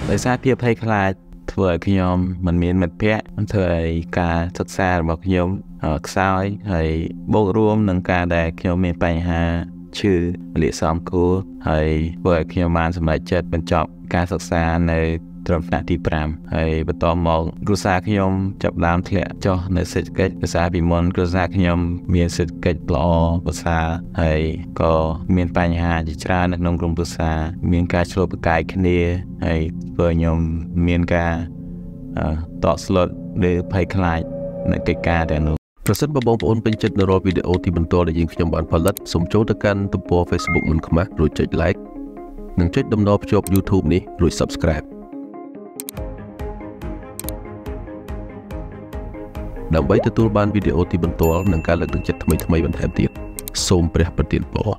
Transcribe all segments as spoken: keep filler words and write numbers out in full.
ដោយសារភាពភ័យខ្លាចធ្វើឲ្យខ្ញុំមិនមានមិត្តភ័ក្តិមិនធ្វើឲ្យការសិក្សារបស់ខ្ញុំខ្សោយហើយបូករួមនឹងការដែលខ្ញុំមានបញ្ហាឈឺលាកសំគួរហើយធ្វើឲ្យខ្ញុំបានសម្រេចចិត្តបញ្ចប់ការសិក្សានៅត្រឹមថ្នាក់ទីfiveហើយបន្តមកគ្រួសារខ្ញុំចាប់ដើមធ្លាក់ចុះនៅសេដ្ឋកិច្ចភាសាពីមុនគ្រួសារខ្ញុំមានសេដ្ឋកិច្ចល្អប្រសើរហើយក៏មានបញ្ហាជាច្រើននៅក្នុងក្រុមគ្រួសារមានការឆ្លោះប្រកែកគ្នាហើយធ្វើខ្ញុំមានការតក់ស្លុតឬភ័យខ្លាចនៅកិច្ចការទាំងនោះប្រសិនបើបងប្អូនពេញចិត្តនៅរាល់វីដេអូទីបន្ទាល់ដែលយើងខ្ញុំបានផលិតសូមចូលទៅកាន់ទំព័រ Facebook មិនខ្មាស់រួចចុច Like និងចុចតំណភ្ជាប់ YouTube នេះរួច Subscribe ដើម្បីទទួលបានវីដេអូទីបន្ទាល់និងការលើកទឹកចិត្តថ្មីៗបន្ថែមទៀតសូមព្រះប្រទានពរ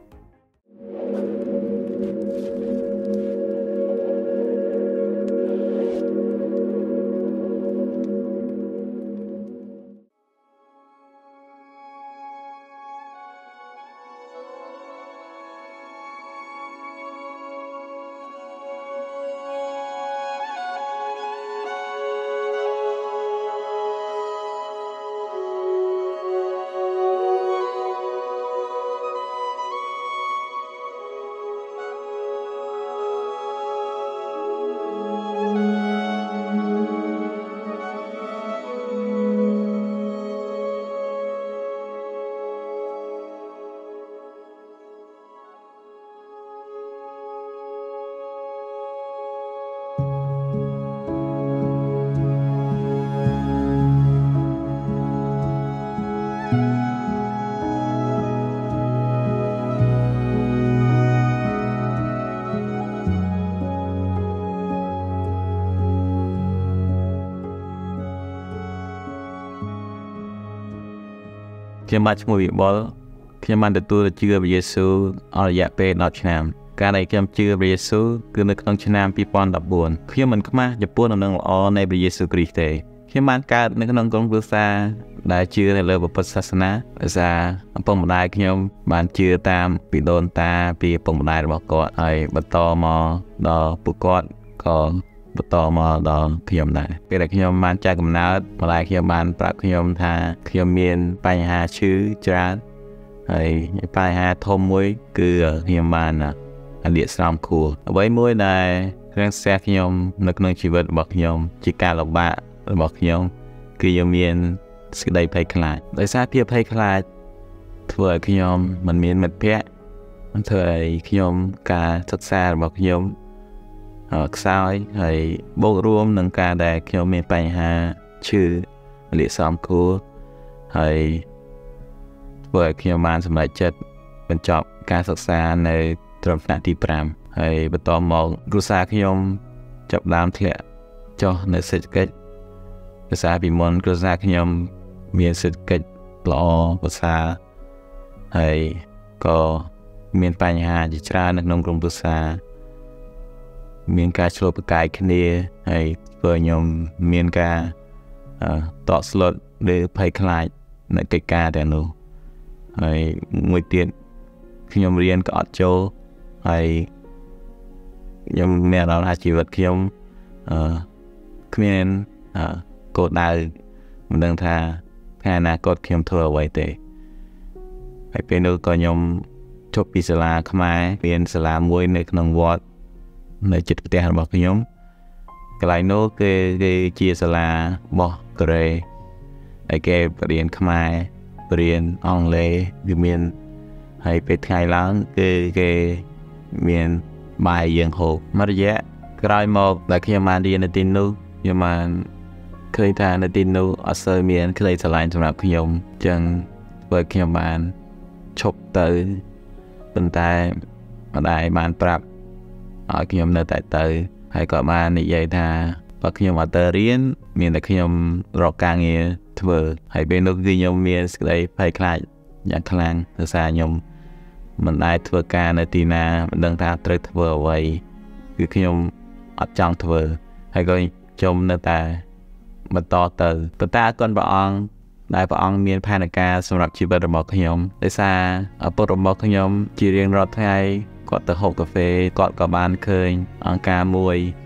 ខ្ញុំបានឈ្មោះវិបុលខ្ញុំបានទទួលជឿព្រះយេស៊ូវអស់រយៈពេលtenឆ្នាំការដែលខ្ញុំជឿព្រះយេស៊ូវគឺនៅក្នុងឆ្នាំtwo thousand fourteenខ្ញុំមិនខ្មាស់ចំពោះដំណឹងល្អនៃព្រះយេស៊ូវគ្រីស្ទទេខ្ញុំបានកើតនៅក្នុងក្រុមគ្រួសារដែលជឿនៅលើពុទ្ធសាសនាដោយសារឪពុកម្ដាយខ្ញុំបានជឿតាមពីដូនតាពីឪពុកម្ដាយរបស់គាត់ហើយបន្តមកដល់ពួកគាត់ក៏បន្តមកដល់ខ្ញុំដែរពេលដែលខ្ញុំបានចាស់កំណើតម្ដាយខ្ញុំបានប្រាប់ខ្ញុំថាខ្ញុំមានបញ្ហាឈឺច្រើនហើយបញ្ហាធំមួយគឺខ្ញុំបានលាកស្រោមខួរអ្វីមួយដែលរាំងស្ទះខ្ញុំនៅក្នុងជីវិតរបស់ខ្ញុំជាការលំបាករបស់ខ្ញុំគឺខ្ញុំមានសេចក្តីភ័យខ្លាចដោយសារភាពភ័យខ្លាចធ្វើឲ្យខ្ញុំមិនមានមិត្តភ័ក្តិមិនធ្វើឲ្យខ្ញុំការសិក្សារបស់ខ្ញុំខ្សោយហើយបូករួមនឹងការដែលខ្ញុំមានបញ្ហាឈឺលាកសំគួរហើយធ្វើឲ្យខ្ញុំបានសម្រេចចិត្តបញ្ចប់ការសិក្សានៅត្រឹមថ្នាក់ទីfiveហើយបន្តមកគ្រួសារខ្ញុំចាប់ដើមធ្លាក់ចុះនៅសេដ្ឋកិច្ចភាសាពីមុនគ្រួសារខ្ញុំមានសេដ្ឋកិច្ចល្អប្រសើរហើយក៏មានបញ្ហាជាច្រើននៅក្នុងក្រុមគ្រួសារមានការឆ្លោះប្រកែកគ្នាហើយធ្វើឲ្យខ្ញុំមានការតក់ស្លុតឬភ័យខ្លាចនៅកិច្ចការទាំងនោះហើយមួយទៀតខ្ញុំរៀនក៏អត់ចូលហើយខ្ញុំមានអារម្មណ៍ថាជីវិតខ្ញុំអឺគ្មានគោលដៅមិនដឹងថាថ្ងៃអនាគតខ្ញុំធ្វើអ្វីទេហើយពេលនោះក៏ខ្ញុំចប់ពីសាលាខ្មែររៀនសាលាមួយនៅក្នុងវត្តនៅជិតផ្ទះរបស់ខ្ញុំកន្លែងនោះគឺគឺជាសាលារបស់កូរ៉េហើយគេរៀនខ្មែររៀនអង់គ្លេសវាមានហើយពេលថ្ងៃឡើងគឺគេមានបាយយើងហូបមួយរយៈក្រោយមកដែលខ្ញុំបានរៀននៅទីនោះខ្ញុំបានឃើញថានៅទីនោះអត់សូវមានក្តីស្រឡាញ់សម្រាប់ខ្ញុំអញ្ចឹងធ្វើឲ្យខ្ញុំបានឈប់ទៅប៉ុន្តែម្ដាយបានប្រាប់ឲ្យខ្ញុំនៅតែទៅហើយក៏បាននិយាយថាបើខ្ញុំអត់ទៅរៀនមានតែខ្ញុំរកការងារធ្វើហើយពេលនោះគឺខ្ញុំមានសេចក្តីភ័យខ្លាចយ៉ាងខ្លាំងដោយសារខ្ញុំមិនដែលធ្វើការនៅទីណាមិនដឹងថាត្រូវធ្វើអ្វីគឺខ្ញុំអត់ចង់ធ្វើហើយក៏ខ្ញុំនៅតែបន្តទៅប៉ុន្តែអរគុណព្រះអង្គដែលព្រះអង្គមានផែនការសម្រាប់ជីវិតរបស់ខ្ញុំដោយសារឪពុករបស់ខ្ញុំជារៀងរាល់ថ្ងៃគាត់ទៅហូបកាហ្វេគាត់ក៏បានឃើញអង្គការមួយ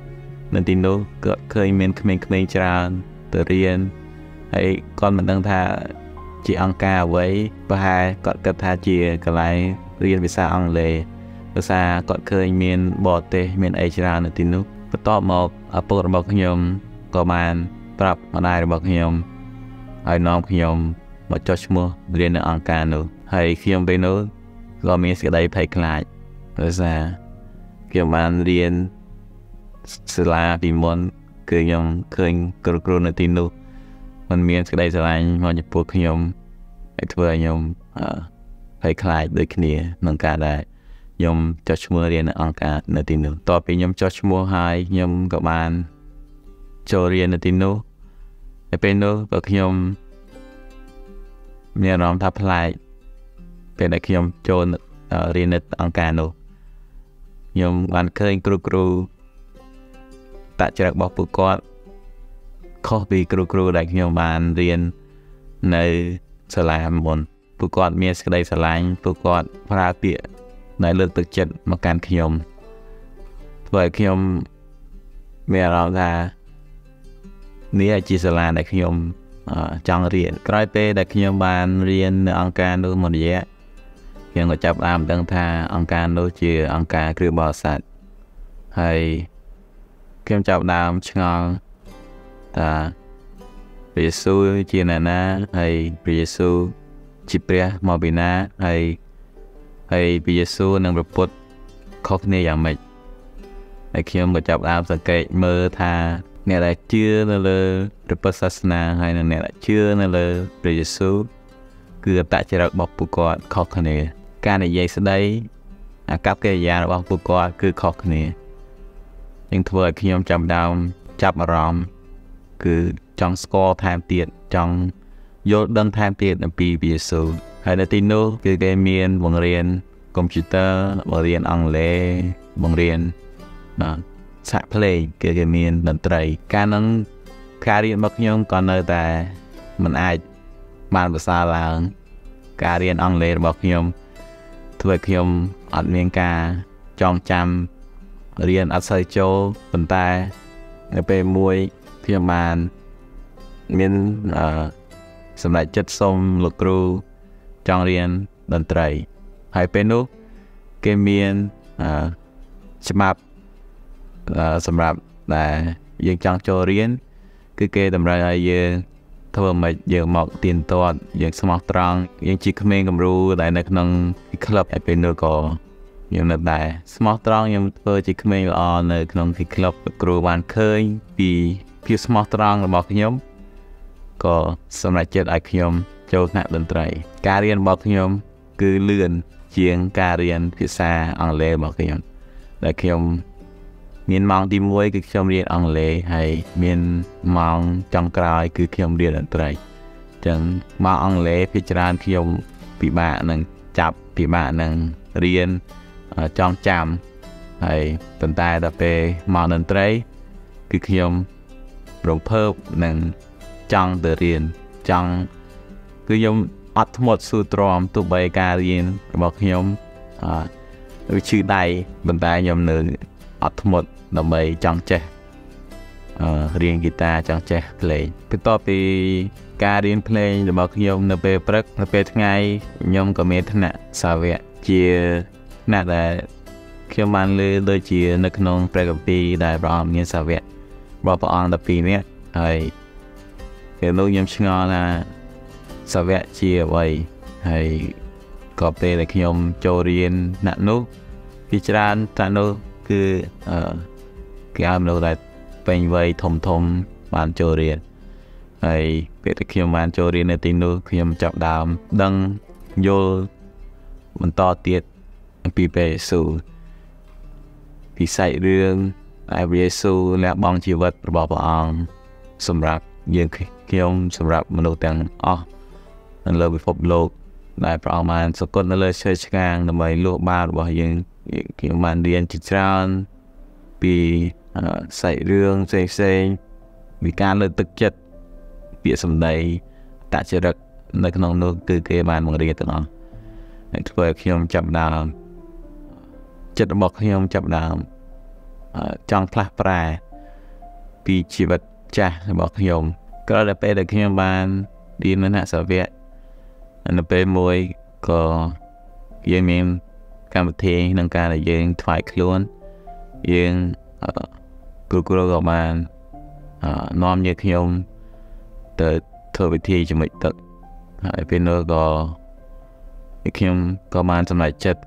នៅទីនោះគាត់ឃើញមានក្មេងៗច្រើនទៅរៀនហើយគាត់មិនដឹងថាជាអង្គការអ្វីប្រហែលគាត់គិតថាជាកន្លែងរៀនភាសាអង់គ្លេសភាសាគាត់ឃើញមានបរទេសមានអីច្រើននៅទីនោះបន្ទាប់មកឪពុករបស់ខ្ញុំក៏បានប្រាប់ម្ដាយរបស់ខ្ញុំឲ្យនាំខ្ញុំមកចុះឈ្មោះរៀននៅអង្គការនោះហើយខ្ញុំពេលនោះក៏មានសេចក្តីភ័យខ្លាចដោយសារខ្ញុំបានរៀនសាលាពីមុនគឺខ្ញុំឃើញគ្រូគ្រូនៅទីនោះมันមានសេចក្តីស្រឡាញ់មកចំពោះខ្ញុំហើយធ្វើឲ្យខ្ញុំភ័យខ្លាចដូចគ្នាក្នុងការដែលខ្ញុំចុះឈ្មោះរៀននៅអង្គការនៅទីនោះតទៅពីខ្ញុំចុះឈ្មោះហើយខ្ញុំក៏បានចូលរៀននៅទីនោះហើយពេលនោះក៏ខ្ញុំមានអារម្មណ៍ថាប្លែកពេលដែលខ្ញុំចូលរៀននៅអង្គការនោះខ្ញុំបានឃើញគ្រូគ្រូតចរិតរបស់ពួកគាត់ខុសពីគ្រូគ្រូដែលខ្ញុំបានរៀននៅសាលាមុនពួកគាត់មានសេចក្តីស្រឡាញ់ពួកគាត់ប្រើពាក្យដែលលើកទឹកចិត្តមកកាន់ខ្ញុំធ្វើឲ្យខ្ញុំមានអារម្មណ៍ថានេះជាសាលាដែលខ្ញុំចង់រៀនក្រោយពេលដែលខ្ញុំបានរៀននៅអង្គការនោះមួយរយៈខ្ញុំក៏ចាប់ផ្ដើមដឹងថាអង្គការនោះជាអង្គការគ្រីស្ទបរិស័ទហើយខ្ញុំចាប់ផ្ដើមឆ្ងល់ថាព្រះយេស៊ូវជាអ្នកណាហើយព្រះយេស៊ូវជាព្រះមកពីណាហើយហើយព្រះយេស៊ូវនិងព្រះពុទ្ធខុសគ្នាយ៉ាងម៉េចហើយខ្ញុំក៏ចាប់ផ្ដើមសង្កេតមើលថាអ្នកដែលជឿនៅលើព្រះពុទ្ធសាសនាហើយនិងអ្នកដែលជឿនៅលើព្រះយេស៊ូវគឺអត្តចរិតរបស់ពួកគាត់ខុសគ្នាការនិយាយស្ដីអាកប្បកិរិយារបស់ពួកគាត់គឺខុសគ្នានឹងធ្វើឲ្យខ្ញុំចាប់ផ្ដើមចាប់អារម្មណ៍គឺចង់ស្គាល់ថែមទៀតចង់យល់ដឹងថែមទៀតអំពីព្រះយេស៊ូវហើយនៅទីនោះគឺគេមានបង្រៀនកុំព្យូទ័របង្រៀនអង់គ្លេសបង្រៀនបាទសាក់ភ្លេងគឺគេមានតន្ត្រីការនឹងការរៀនរបស់ខ្ញុំក៏នៅតែមិនអាចបានប្រសើរឡើងការរៀនអង់គ្លេសរបស់ខ្ញុំធ្វើឲ្យខ្ញុំអត់មានការចងចាំរៀនអត់សូវចូលប៉ុន្តែនៅពេលមួយខ្ញុំបានមានអឺសម្រាប់ចិត្តសុំលោកគ្រូចង់រៀនតន្ត្រីហើយពេលនោះគេមានអឺច្បាប់សម្រាប់ដែលយើងចង់ចូលរៀនគឺគេតម្រូវឲ្យយើងធ្វើមិនយើងមកទៀនទាត់យើងស្មោះត្រង់យើងជាក្មេងគំរូដែលនៅក្នុងក្លឹបហើយពេលនោះក៏ខ្ញុំនៅតែស្មោះត្រង់ខ្ញុំធ្វើជាក្មេងល្អនៅក្នុងទីក្លឹបគ្រូបានឃើញពីភាពស្មោះត្រង់របស់ខ្ញុំក៏សម្រេចចិត្តឲ្យខ្ញុំចូលថ្នាក់តន្ត្រីការរៀនរបស់ខ្ញុំគឺលឿនជាងការរៀនភាសាអង់គ្លេសរបស់ខ្ញុំដែលខ្ញុំមានម៉ោងទីមួយគឺខ្ញុំរៀនអង់គ្លេសហើយមានម៉ោងចុងក្រោយគឺខ្ញុំរៀនតន្ត្រីអញ្ចឹងម៉ោងអង់គ្លេសភាគច្រើនខ្ញុំពិបាកនឹងចាប់ពិបាកនឹងរៀនចងចាំហើយប៉ុន្តែដល់ពេលម៉ោងតន្ត្រីគឺខ្ញុំរំភើបនឹងចង់ទៅរៀនចង់គឺខ្ញុំអត់ធ្មត់ស៊ូទ្រាំទោះបីការរៀនរបស់ខ្ញុំអឺវាឈឺដៃប៉ុន្តែខ្ញុំនៅអត់ធ្មត់ដើម្បីចង់ចេះអឺរៀនហ្គីតាចង់ចេះភ្លេងបន្ទាប់ពីការរៀនភ្លេងរបស់ខ្ញុំនៅពេលព្រឹកនៅពេលថ្ងៃខ្ញុំក៏មានថ្នាក់សាវកជាថ្នាក់ដែលខ្ញុំបានលើដូចជានៅក្នុងព្រះគម្ពីរដែលព្រះអង្គមានសាវករបស់ព្រះអង្គដប់ពីរនាក់ហើយពេលនោះខ្ញុំឆ្ងល់ថាសាវកជាអ្វីហើយក៏ពេលដែលខ្ញុំចូលរៀនថ្នាក់នោះពីច្រើនថ្នាក់នោះគឺអឺគេឲ្យមនុស្សដែលពេញវ័យធំធំបានចូលរៀនហើយពេលដែលខ្ញុំបានចូលរៀននៅទីនោះខ្ញុំចាប់ដើមដឹងយល់បន្តទៀតអំពីព្រះយេស៊ូវពីសាច់រឿងដែលព្រះយេស៊ូវលះបង់ជីវិតរបស់ព្រះអង្គសម្រាប់យើងខ្ញុំសម្រាប់មនុស្សទាំងអស់នៅលើពិភពលោកដែលព្រះអង្គបានសគត់នៅលើឈើឆ្កាងដើម្បីលុបបាបរបស់យើងខ្ញុំបានរៀនជាច្រើនពីសាច់រឿងផ្សេងផ្សេងពីការលើកទឹកចិត្តពាក្យសម្ដីតចរិតនៅក្នុងនោះគឺគេបានបង្រៀនទាំងអស់ហើយធ្វើឲ្យខ្ញុំចាប់ដើមចិត្តរបស់ខ្ញុំចាប់ដើមចង់ផ្លាស់ប្រែពីជីវិតចាស់របស់ខ្ញុំក្រោយពេលដែលខ្ញុំបានរៀននៅសាសាវៈនៅពេលមួយក៏យើងមានកម្មវិធីក្នុងការដែលយើងថ្វាយខ្លួនយើងគ្រូគ្រូក៏បាននាំយកខ្ញុំទៅធ្វើពិធីជាមួយទឹកហើយពេលនោះក៏ខ្ញុំក៏បានសម្រេចចិត្ត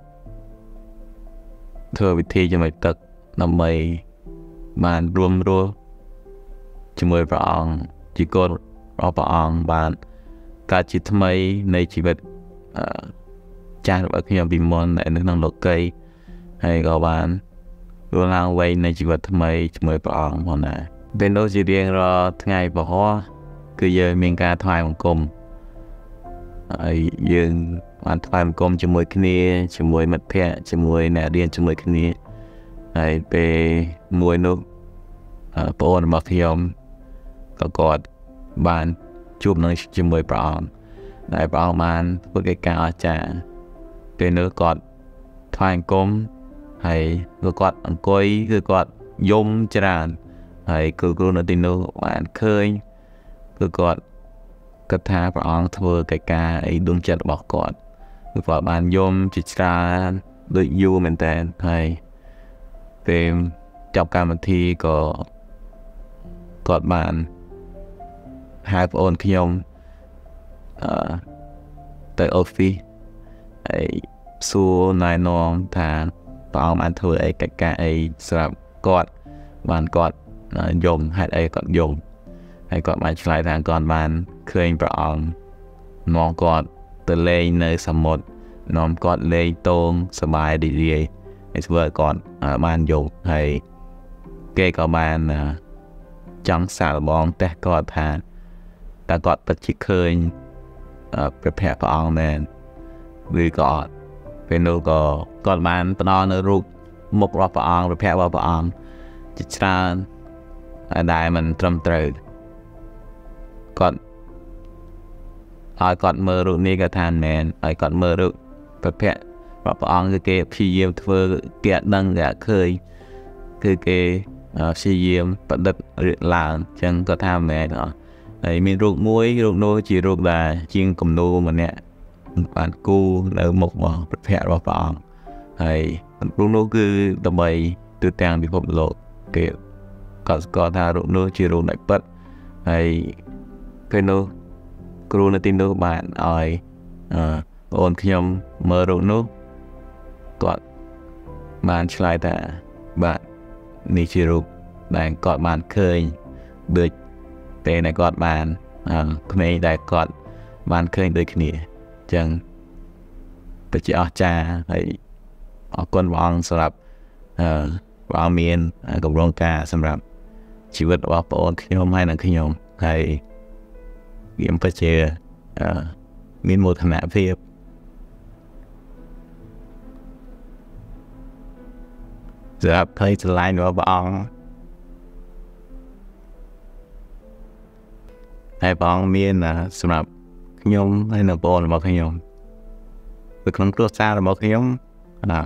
ធ្វើពិធីជាមួយទឹកដើម្បីបានរួមរស់ជាមួយព្រះអង្គជាកូនរបស់ព្រះអង្គបានកើតជាថ្មីនៃជីវិតចាស់របស់ខ្ញុំពីមុននៅក្នុងលោកីហើយក៏បានរស់ឡើងវិញនៃជីវិតថ្មីជាមួយព្រះអង្គផងដែរពេលនោះជារៀងរាល់ថ្ងៃពហុគឺយើងមានការថ្វាយបង្គំហើយយើងបានថ្វាយបង្គំជាមួយគ្នាជាមួយមិត្តភ័ក្តិជាមួយអ្នករៀនជាមួយគ្នាហើយពេលមួយនោះប្អូនរបស់ខ្ញុំក៏គាត់បានជួបនឹងជាមួយព្រះអង្គដែលព្រះអង្គបានធ្វើកិច្ចការអស្ចារ្យពេលនោះគាត់ថ្វាយបង្គំហើយគឺគាត់អង្គុយគឺគាត់យំច្រើនហើយគ្រូគ្រូនៅទីនោះបានឃើញគឺគាត់គិតថាព្រះអង្គធ្វើកិច្ចការអីដួងចិត្តរបស់គាត់គឺគាត់បានយំជាច្រើនដូចយូរមែនតើហើយពេលចប់កម្មវិធីក៏គាត់បានហៅប្អូនខ្ញុំអឺទៅ office ហើយសួរណែនាំថាព្រះអង្គបានធ្វើអីកិច្ចការអីសម្រាប់គាត់បានគាត់យំហេតុអីគាត់យំហើយគាត់បានឆ្លើយថាគាត់បានឃើញព្រះអង្គនាំគាត់ទៅលេងនៅសមុទ្រនាំគាត់លេងតងសប្បាយរីករាយហើយធ្វើឲ្យគាត់បានយំហើយគេក៏បានចង់សាកល្បងតេស្តគាត់ថាតើគាត់ពិតជាឃើញព្រះភ័ក្ត្រព្រះអង្គមែនឬក៏អត់ពេលនោះក៏គាត់បានផ្ដល់នៅរូបមុខរបស់ព្រះអង្គព្រះភ័ក្ត្ររបស់ព្រះអង្គជាច្រើនដែលមិនត្រឹមត្រូវគាត់ឲ្យគាត់មើលរូបនេះក៏ថាមែនឲ្យគាត់មើលរូបព្រះភ័ក្ត្ររបស់ព្រះអង្គគឺគេព្យាយាមធ្វើគេអត់ដឹងគេអត់ឃើញគឺគេព្យាយាមប្រឌិតឡើងអញ្ចឹងគាត់ថាមែនអត់ហើយមានរូបមួយរូបនោះជារូបដែលជាងគំនូរម្នាក់បានគូនៅមុខរបស់ព្រះភ័ក្ត្ររបស់ព្រះអង្គហើយរូបនោះគឺដើម្បីទូទាំងពិភពលោកគេក៏ស្គាល់ថារូបនោះជារូបដែលពិតហើយពេលនោះគ្រូនៅទីនោះបានឲ្យបងប្អូនខ្ញុំមើលរូបនោះគាត់បានឆ្លើយថាបាទនេះជារូបដែលគាត់បានឃើញដូចពេលដែលគាត់បានក្មេងដែលគាត់បានឃើញដូចគ្នាអញ្ចឹងពិតជាអស្ចារ្យហើយអរគុណព្រះអង្គសម្រាប់ព្រះអង្គមានកម្រងការសម្រាប់ជីវិតរបស់បងប្អូនខ្ញុំហើយនិងខ្ញុំហើយខ្ញុំពិតជាមានមោទនភាពសម្រាប់ភ័យស្រឡាញ់របស់ព្រះអង្គហើយព្រះអង្គមានសម្រាប់ខ្ញុំហើយនៅបងរបស់ខ្ញុំនៅក្នុងគ្រួសាររបស់ខ្ញុំណា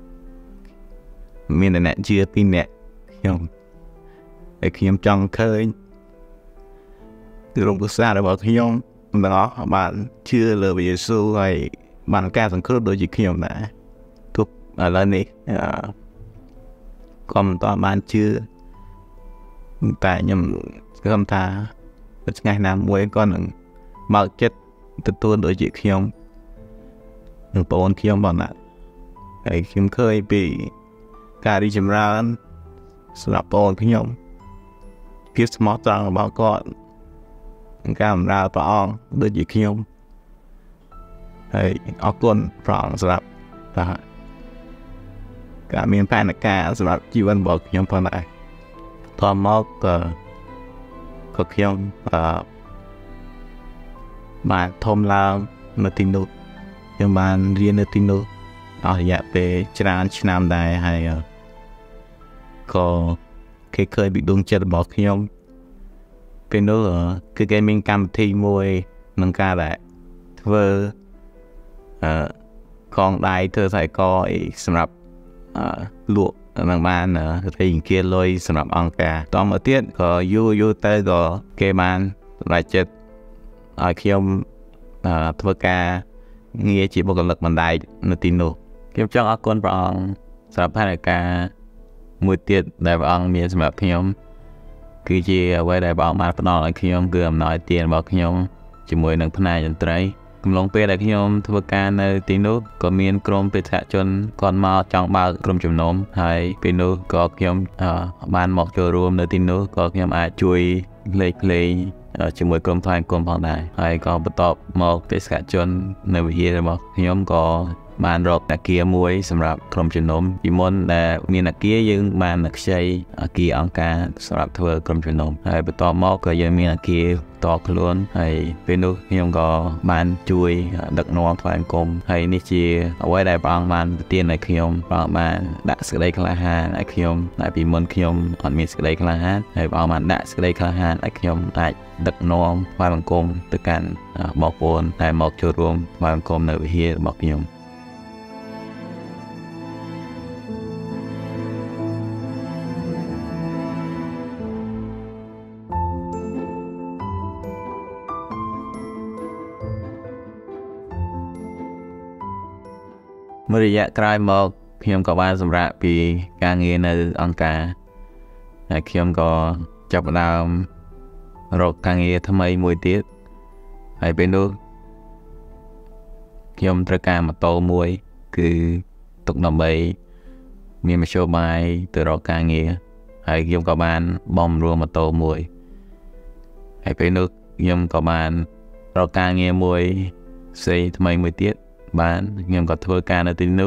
មានអ្នកជឿពីរនាក់ខ្ញុំហើយខ្ញុំចង់ឃើញក្រុមគ្រួសាររបស់ខ្ញុំទាំងអស់បានជឿលើព្រះយេស៊ូវហើយបានការសង្គ្រោះដូចជាខ្ញុំដែរទោះឥឡូវនេះក៏មិនតបានជឿតែខ្ញុំគិតថាថ្ងៃណាមួយក៏នឹងមកចិត្តទទួលដូចជាខ្ញុំនិងបងប្អូនខ្ញុំបងណាហើយខ្ញុំឃើញពីការរីកចម្រើនសម្រាប់បងប្អូនខ្ញុំភាពស្មោះត្រង់របស់គាត់ការបម្រើព្រះអង្គដូចជាខ្ញុំហើយអរគុណព្រះអង្គសម្រាប់ការមានផែនការសម្រាប់ជីវិតរបស់ខ្ញុំផងដែរតមកក៏ក៏ខ្ញុំបានធំឡើងនៅទីនោះខ្ញុំបានរៀននៅទីនោះអស់រយៈពេលច្រើនឆ្នាំដែរហើយក៏គេឃើញពីដួងចិត្តរបស់ខ្ញុំពេលនោះគឺគេមានកម្មវិធីមួយក្នុងការដែលធ្វើអឺកងដៃធ្វើខ្សែកអីសម្រាប់អឺលក់នឹងបានរីងគាលុយសម្រាប់អង្គការតមកទៀតក៏យូរយូរទៅក៏គេបានសម្រេចចិត្តឲ្យខ្ញុំធ្វើការងារជាបុគ្គលិកបណ្ដែតនៅទីនោះខ្ញុំចង់អរគុណព្រះអង្គសម្រាប់ផែនការមួយទៀតដែលព្រះអង្គមានសម្រាប់ខ្ញុំគឺជាអ្វីដែលព្រះអង្គបានផ្ដល់ឲ្យខ្ញុំគឺអំណោយទានរបស់ខ្ញុំជាមួយនឹងផ្នែកតន្ត្រីកំឡុងពេលដែលខ្ញុំធ្វើការនៅទីនោះក៏មានក្រុមបេក្ខជនគាត់មកចង់បើកក្រុមជំនុំហើយពេលនោះក៏ខ្ញុំបានមកចូលរួមនៅទីនោះក៏ខ្ញុំអាចជួយលេខភ្លេងជាមួយក្រុមថ្វាយគុំផងដែរហើយក៏បន្ទាប់មកបេក្ខជននៅវិហាររបស់ខ្ញុំក៏បានរកអគារមួយសម្រាប់ក្រុមជំនុំពីមុនដែលមានអគារយើងបានខ្ចីអគារអង្គការសម្រាប់ធ្វើក្រុមជំនុំហើយបន្ទាប់មកក៏យើងមានអគារតខ្លួនហើយពេលនោះខ្ញុំក៏បានជួយដឹកនាំថ្វាយគុំហើយនេះជាអ្វីដែលព្រះអង្គបានប្រទានឲ្យខ្ញុំព្រះអង្គបានដាក់សេចក្តីក្លាហានឲ្យខ្ញុំតែពីមុនខ្ញុំអត់មានសេចក្តីក្លាហានហើយព្រះអង្គបានដាក់សេចក្តីក្លាហានឲ្យខ្ញុំអាចដឹកនាំថ្វាយបង្គំទៅកាន់បងប្អូនដែលមកចូលរួមថ្វាយបង្គំនៅវិហាររបស់ខ្ញុំមួយរយៈក្រោយមកខ្ញុំក៏បានសម្រាកពីការងារនៅអង្គការហើយខ្ញុំក៏ចាប់ផ្ដើមរកការងារថ្មីមួយទៀតហើយពេលនោះខ្ញុំត្រូវការម៉ូតូមួយគឺទុកដើម្បីមានមធ្យោបាយទៅរកការងារហើយខ្ញុំក៏បានបំរួមម៉ូតូមួយហើយពេលនោះខ្ញុំក៏បានរកការងារមួយផ្សេងថ្មីមួយទៀតបានខ្ញុំក៏ធ្វើការនៅទីនោះ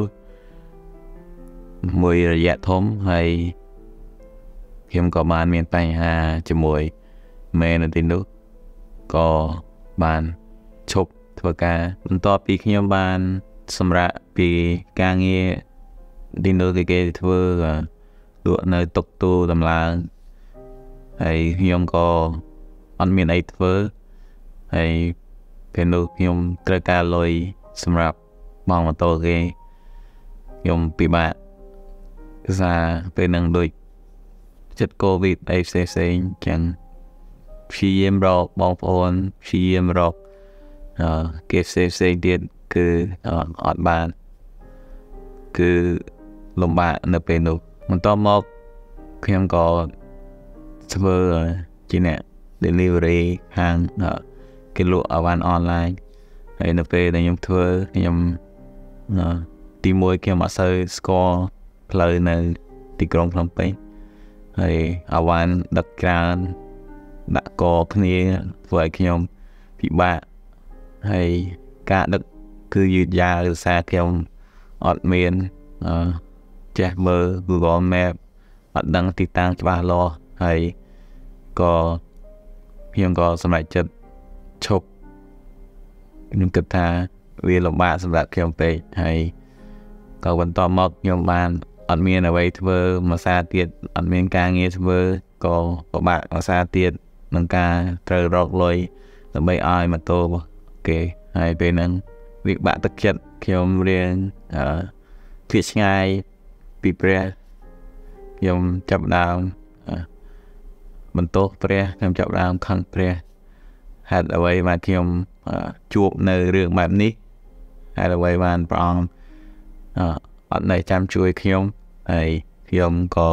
មួយរយៈធំហើយខ្ញុំក៏បានមានបញ្ហាជាមួយមេនៅទីនោះក៏បានឈប់ធ្វើការបន្ទាប់ពីខ្ញុំបានសម្រាកពីការងារទីនោះគឺគេធ្វើលក់នៅតុកទូតម្លើងហើយខ្ញុំក៏អត់មានអីធ្វើហើយពេលនោះខ្ញុំត្រូវការលុយសម្រាប់បងម៉ូតូគេខ្ញុំពិបាកគឺថាពេលនឹងដូចចិត្តកូវីដអីផ្សេងផ្សេងចឹងព្យាយាមរកបងប្អូនព្យាយាមរកអឺគេផ្សេងផ្សេងទៀតគឺអត់បានគឺលំបាកនៅពេលនោះបន្ទាប់មកខ្ញុំក៏ធ្វើជាអ្នក delivery ខាងគេលក់អវ៉ាន់អនឡាញហើយនៅពេលដែលខ្ញុំធ្វើខ្ញុំទីមួយខ្ញុំអត់សូវស្គាល់ផ្លូវនៅទីក្រុងភ្នំពេញហើយអវ៉ាន់ដឹកច្រើនដាក់កគ្នាធ្វើឲ្យខ្ញុំពិបាកហើយការដឹកគឺយឺតយ៉ាវដោយសារខ្ញុំអត់មានចេះមើល Google Map អត់ដឹងទីតាំងច្បាស់លាស់ហើយក៏ខ្ញុំក៏សម្រេចចិត្តឈប់ខ្ញុំគិតថាវាលំបាកសម្រាប់ខ្ញុំពេកហើយក៏បន្តមកខ្ញុំបានអត់មានអ្វីធ្វើមួយសារទៀតអត់មានការងារធ្វើក៏ពិបាកមួយសារទៀតនឹងការត្រូវរកលុយដើម្បីឲ្យម៉ូតូគេហើយពេលហ្នឹងវាបាក់ទឹកចិត្តខ្ញុំរៀងអឺឃ្លាតឆ្ងាយពីព្រះខ្ញុំចាប់ដើមបន្ទោសព្រះខ្ញុំចាប់ដើមខឹងព្រះហេតុអ្វីបានខ្ញុំជួបនៅរឿងបែបនេះហេតុអ្វីបានព្រះអង្គអត់នៅចាំជួយខ្ញុំហើយខ្ញុំក៏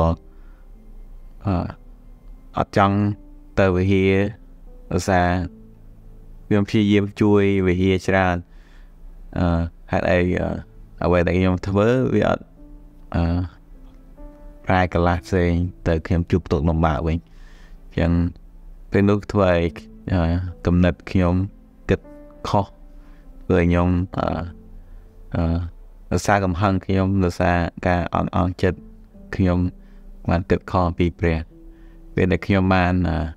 អត់ចង់ទៅវិហារដោយសារខ្ញុំព្យាយាមជួយវិហារច្រើនអឺហេតុអីអ្វីដែលខ្ញុំធ្វើវាអត់អឺប្រែកន្លះផ្សេងទៅខ្ញុំជួបទុកលំបាកវិញអញ្ចឹងពេលនោះធ្វើឲ្យគំនិតខ្ញុំគិតខុសធ្វើឲ្យខ្ញុំអឺអឺដោយសារកំហឹងខ្ញុំដោយសារការអន់អន់ចិត្តខ្ញុំបានគិតខុសពីព្រះពេលដែលខ្ញុំបាន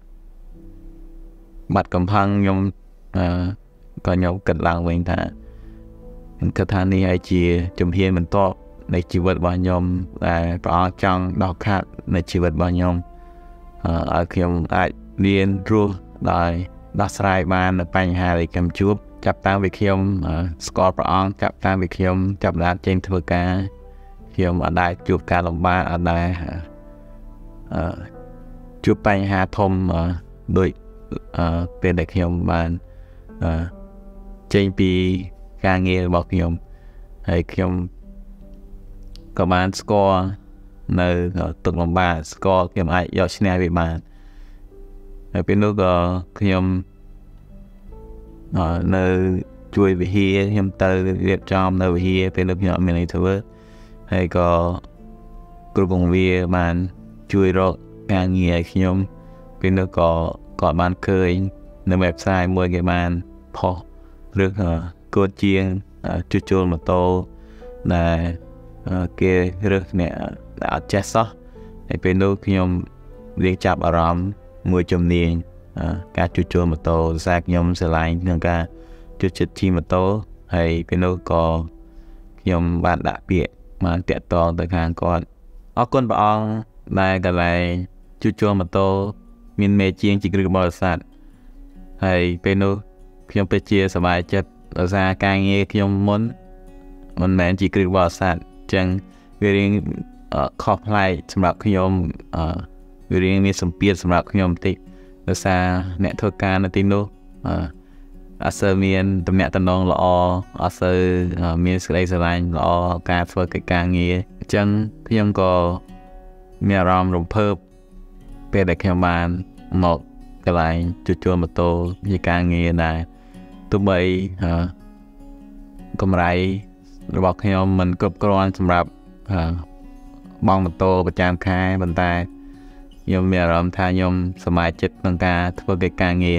បាត់កំហឹងខ្ញុំអឺក៏ខ្ញុំគិតឡើងវិញថាខ្ញុំគិតថានេះហើយជាជំហានបន្ទាប់នៃជីវិតរបស់ខ្ញុំដែលព្រះអង្គចង់ដោះខាត់នៃជីវិតរបស់ខ្ញុំឲ្យខ្ញុំអាចរៀនរស់ដោយដោះស្រាយបាននៅបញ្ហាដែលខ្ញុំជួបចាប់តាំងពីខ្ញុំស្គាល់ព្រះអង្គចាប់តាំងពីខ្ញុំចាប់ដើមចេញធ្វើការខខ្ញុំអត់ដែរជួបការលំបាកអត់ដែរអឺជួបបញ្ហាធំដូចអឺពេលដែលខ្ញុំបានអឺចេញពីការងាររបស់ខ្ញុំហើយខ្ញុំក៏បានស្គាល់នៅទុកលំបាកស្គាល់ខ្ញុំអាចយកឈ្នះវាបានហើយពេលនោះក៏ខ្ញុំនៅជួយវិហារខ្ញុំទៅរៀបចំនៅវិហារពេលនោះខ្ញុំអត់មានអីធ្វើហើយក៏គ្រូបង្រៀនបានជួយរកការងារឲ្យខ្ញុំពេលនោះក៏គាត់បានឃើញនៅ website មួយគេបានផុសឬកូដជាងជួសជុលម៉ូតូដែលគេរើសអ្នកដែលអត់ចេះសោះហើយពេលនោះខ្ញុំរៀងចាប់អារម្មណ៍មួយជំនាញការជួសជុលម៉ូតូដោយសារខ្ញុំស្រឡាញ់ក្នុងការជួសជុលជិះម៉ូតូហើយពេលនោះក៏ខ្ញុំបានដាក់ពាក្យបានតាក់ទងទៅខាងគាត់អរគុណព្រះអង្គដែលកន្លែងជួសជុលម៉ូតូមានមេជាងជាគ្រឹះបរិស័ទហើយពេលនោះខ្ញុំពិតជាសប្បាយចិត្តដោយសារការងារខ្ញុំមុនមិនមែនជាគ្រឹះបរិស័ទអញ្ចឹងវារៀងខុសប្លែកសម្រាប់ខ្ញុំវារៀងមានសម្ពាធសម្រាប់ខ្ញុំបន្តិចដោយសារអ្នកធ្វើការនៅទីនោះអត់សូវមានតំណែងតំណងល្អអត់សូវមានសេចក្តីស្រឡាញ់ល្អការធ្វើកិច្ចការងារអញ្ចឹងខ្ញុំក៏មានអារម្មណ៍រំភើបពេលដែលខ្ញុំបានមកកន្លែងជួសជុលម៉ូតូជាការងារដែរទោះបីកម្រៃរបស់ខ្ញុំមិនគ្រប់គ្រាន់សម្រាប់បង់ម៉ូតូប្រចាំខែប៉ុន្តែខ្ញុំមានអារម្មណ៍ថាខ្ញុំសប្បាយចិត្តក្នុងការធ្វើកិច្ចការងារ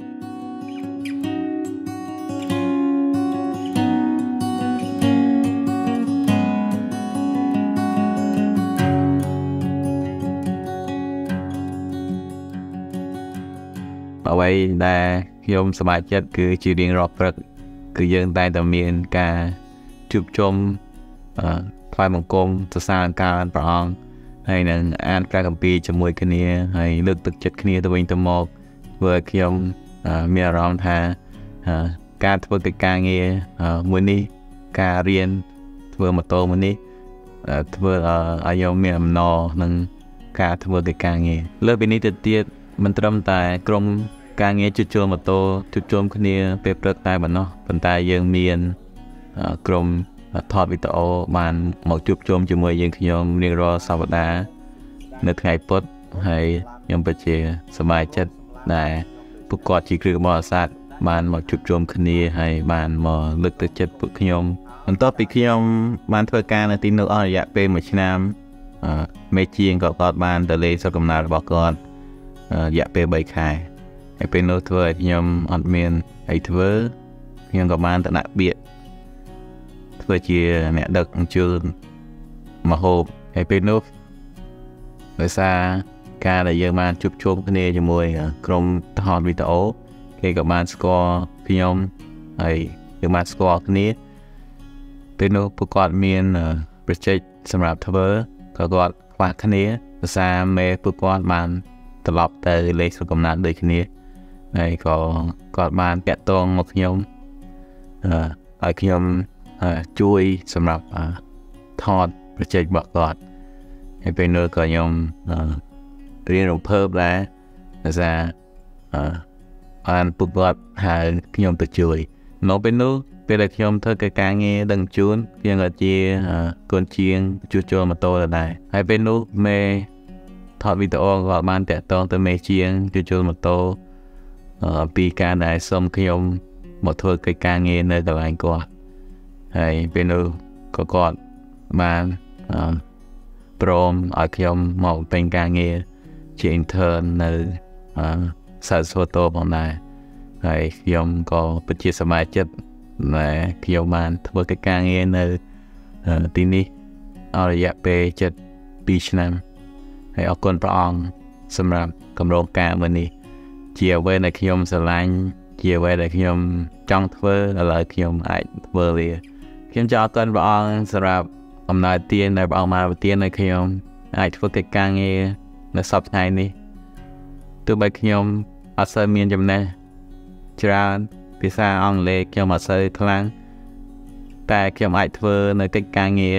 អ្វីដែលខ្ញុំសប្បាយចិត្តគឺជារៀងរាល់ព្រឹកគឺយើងតែតែមានការជួបជុំថ្វាយបង្គំសរសើរអង្ការព្រះអង្គហើយនឹងអានព្រះគម្ពីរជាមួយគ្នាហើយលើកទឹកចិត្តគ្នាទៅវិញទៅមកធ្វើឲ្យខ្ញុំមានអារម្មណ៍ថាការធ្វើកិច្ចការងារមួយនេះការរៀនធ្វើម៉ូតូមួយនេះធ្វើឲ្យខ្ញុំមានអំណរនឹងការធ្វើកិច្ចការងារលើពីនេះទៅទៀតមិនត្រឹមតែក្រុមការងារជួសជុលម៉ូតូជួបជុំគ្នាពេលព្រឹកតែប៉ុណ្ណោះប៉ុន្តែយើងមានក្រុមថតវីដេអូបានមកជួបជុំជាមួយយើងខ្ញុំរៀងរាល់សប្តាហ៍នៅថ្ងៃពុធហើយខ្ញុំពិតជាសប្បាយចិត្តដែលពួកគាត់ជាគ្រូបរិស័ទបានមកជួបជុំគ្នាហើយបានមកលើកទឹកចិត្តពួកខ្ញុំបន្ទាប់ពីខ្ញុំបានធ្វើការនៅទីនោះអស់រយៈពេលមួយឆ្នាំមេជាងក៏គាត់បានទៅលេងស្រុកកំណើតរបស់គាត់រយៈពេលបីខែហើយពេលនោះធ្វើឲ្យខ្ញុំអត់មានអីធ្វើខ្ញុំក៏បានទៅដាក់ពាក្យធ្វើជាអ្នកដឹកជញ្ជូនម្ហូបហើយពេលនោះដោយសារការដែលយើងបានជួបជុំគ្នាជាមួយក្រុមថតវីដេអូគេក៏បានស្គាល់ខ្ញុំហើយយើងបានស្គាល់គ្នាពេលនោះពួកគាត់មានប្រជែកសម្រាប់ធ្វើក៏គាត់ខ្វះគ្នាដោយសារមេពួកគាត់បានត្រឡប់ទៅលេខស្រុកកំណើតដូចគ្នាហើយក៏គាត់បានតាក់ទងមកខ្ញុំអឺឲ្យខ្ញុំជួយសម្រាប់ថតប្រជែករបស់គាត់ហើយពេលនោះក៏ខ្ញុំរៀនរំភើបដែរដោយសារបានពួកគាត់ហៅខ្ញុំទៅជួយនៅពេលនោះពេលដែលខ្ញុំធ្វើកិច្ចការងារដឹងជូនខ្ញុំក៏ជាកូនជាងជួសជុលម៉ូតូដែរហើយពេលនោះមេថតវីដេអូគាត់បានតាក់ទងទៅមេជាងជួសជុលម៉ូតូពីការដែលសុំខ្ញុំមកធ្វើកិច្ចការងារនៅកន្លែងគាត់ហើយពេលនោះក៏គាត់បានព្រមឲ្យខ្ញុំមកពេញការងារជា intern នៅសាស្ត្រសូតូផងដែរហើយខ្ញុំក៏ពិតជាសប្បាយចិត្តដែលខ្ញុំបានធ្វើកិច្ចការងារនៅទីនេះអស់រយៈពេលជិតពីរឆ្នាំហើយអរគុណព្រះអង្គសម្រាប់គម្រោងការមួយនេះជាអ្វីដែលខ្ញុំស្រឡាញ់ជាអ្វីដែលខ្ញុំចង់ធ្វើឥឡូវខ្ញុំអាចធ្វើវាខ្ញុំចង់អរគុណព្រះអង្គសម្រាប់អំណោយទានដែលព្រះអង្គបានប្រទានឲ្យខ្ញុំអាចធ្វើកិច្ចការងារនៅសប្តាហ៍នេះទោះបីខ្ញុំអត់សូវមានចំណេះច្រើនភាសាអង់គ្លេសខ្ញុំអត់សូវខ្លាំងតែខ្ញុំអាចធ្វើនៅកិច្ចការងារ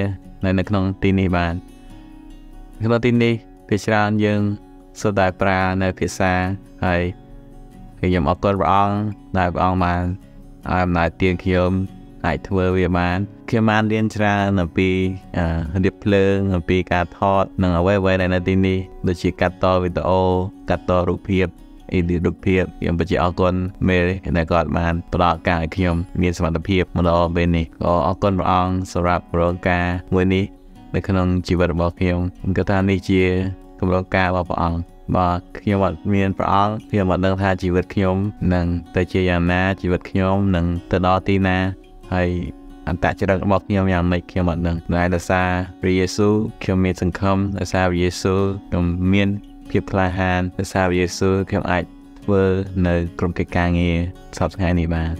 នៅនៅក្នុងទីនេះបានក្នុងទីនេះភាសាយើងសូត្រតែប្រើនៅភាសាហើយខ្ញុំអរគុណព្រះអង្គដែលព្រះអង្គបានឲ្យអំណាចទានខ្ញុំអាចធ្វើវាបានខ្ញុំបានរៀនច្រើនអំពីរៀបភ្លើងអំពីការថតនិងអ្វីអ្វីដែលនៅទីនេះដូចជាកាត់តវីដេអូកាត់តរូបភាពអ៊ីឌីតរូបភាពខ្ញុំពិតជាអរគុណមេដែលគាត់បានផ្ដល់ការឲ្យខ្ញុំមានសមត្ថភាពមកដល់ពេលនេះក៏អរគុណព្រះអង្គសម្រាប់ប្រងការមួយនេះនៅក្នុងជីវិតរបស់ខ្ញុំខ្ញុំគិតថានេះជាគម្រោងការរបស់ព្រះអង្គបើខ្ញុំអត់មានព្រះអង្គខ្ញុំអត់ដឹងថាជីវិតខ្ញុំនឹងទៅជាយ៉ាងណាជីវិតខ្ញុំនឹងទៅដល់ទីណាហើយអន្តរជាតិរបស់ខ្ញុំយ៉ាងម៉េចខ្ញុំអត់ដឹងតែដោយសារព្រះយេស៊ូវខ្ញុំមានសង្ឃឹមដោយសារព្រះយេស៊ូវខ្ញុំមានភាពក្លាហានដោយសារព្រះយេស៊ូវខ្ញុំអាចធ្វើនៅក្រុមកិច្ចការងារសប្តាហ៍ថ្ងៃនេះបាន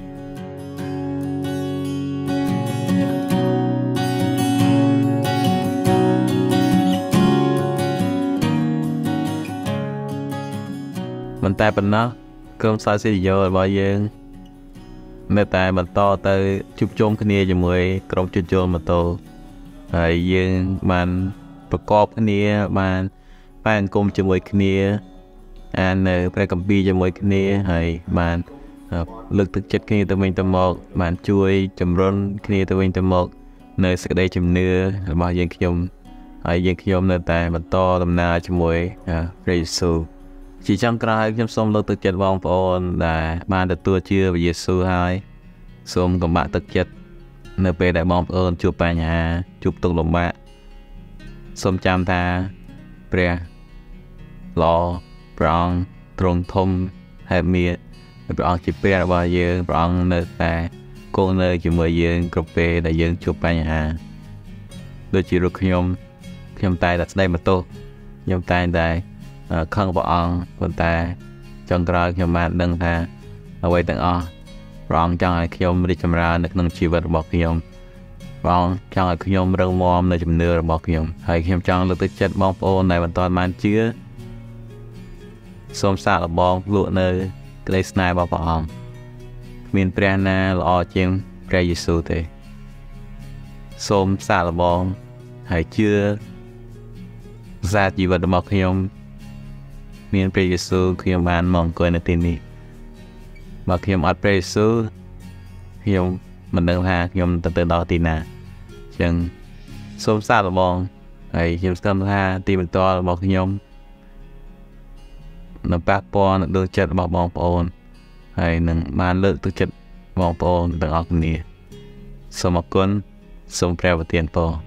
មិនតែប៉ុណ្ណោះក្រុមសាស្ត្រយោរបស់យើងនៅតែបន្តទៅជួបជុំគ្នាជាមួយក្រុមជួសជុលម៉ូតូហើយយើងបានប្រកបគ្នាបានបែងអង្គមជាមួយគ្នាអាននៅព្រះគម្ពីរជាមួយគ្នាហើយបានលើកទឹកចិត្តគ្នាទៅវិញទៅមកបានជួយជំរុញគ្នាទៅវិញទៅមកនៅសេចក្តីជំនឿរបស់យើងខ្ញុំហើយយើងខ្ញុំនៅតែបន្តដំណើរជាមួយព្រះយេស៊ូវជាចុងក្រោយខ្ញុំសូមលើកទឹកចិត្តបងប្អូនដែលបានទទួលជឿព្រះយេស៊ូវហើយសូមកុំបាក់ទឹកចិត្តនៅពេលដែលបងប្អូនជួបបញ្ហាជួបទុក្ខលំបាកសូមចាំថាព្រះល្អព្រះអង្គទ្រង់ធំហើយមានព្រះអង្គជាព្រះរបស់យើងព្រះអង្គនៅតែគង់នៅជាមួយយើងគ្រប់ពេលដែលយើងជួបបញ្ហាដូចជារូបខ្ញុំខ្ញុំតែតែស្ដីបន្ទោសខ្ញុំតែតែខឹងព្រះអង្គប៉ុន្តែចុងក្រោយខ្ញុំបានដឹងថាអ្វីទាំងអស់ព្រះអង្គចង់ឲ្យខ្ញុំរីកចម្រើននៅក្នុងជីវិតរបស់ខ្ញុំព្រះអង្គចង់ឲ្យខ្ញុំរឹងមាំនៅជំនឿរបស់ខ្ញុំហើយខ្ញុំចង់លើកទឹកចិត្តបងប្អូនដែលបន្តបានជឿសូមសាកល្បងលក់នៅក្តីស្នេហ៍របស់ព្រះអង្គគ្មានព្រះណាល្អជាងព្រះយេស៊ូវទេសូមសាកល្បងហើយជឿសារជីវិតរបស់ខ្ញុំមានព្រះយេស៊ូវខ្ញុំបានមកអង្គុយនៅទីនេះបើខ្ញុំអត់ព្រះយេស៊ូវខ្ញុំមិនដឹងថាខ្ញុំទៅទៅដល់ទីណាអញ្ចឹងសូមសាកល្បងហើយខ្ញុំស្គាល់ថាទីបន្ទាល់របស់ខ្ញុំនឹងប៉ះពាល់នឹងដួងចិត្តរបស់បងប្អូនហើយនឹងបានលើកទឹកចិត្តបងប្អូនទាំងអស់គ្នាសូមអរគុណសូមព្រះប្រទានពរ